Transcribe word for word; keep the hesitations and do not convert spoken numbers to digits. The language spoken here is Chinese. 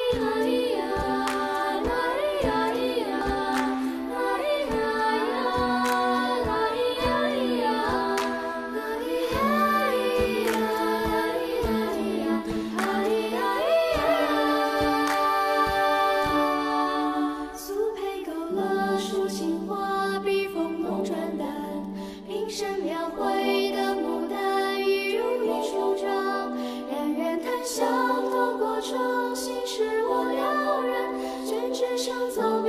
神描绘的牡丹一如一出场，然缘檀香透过窗，心事我了然，宣纸上走。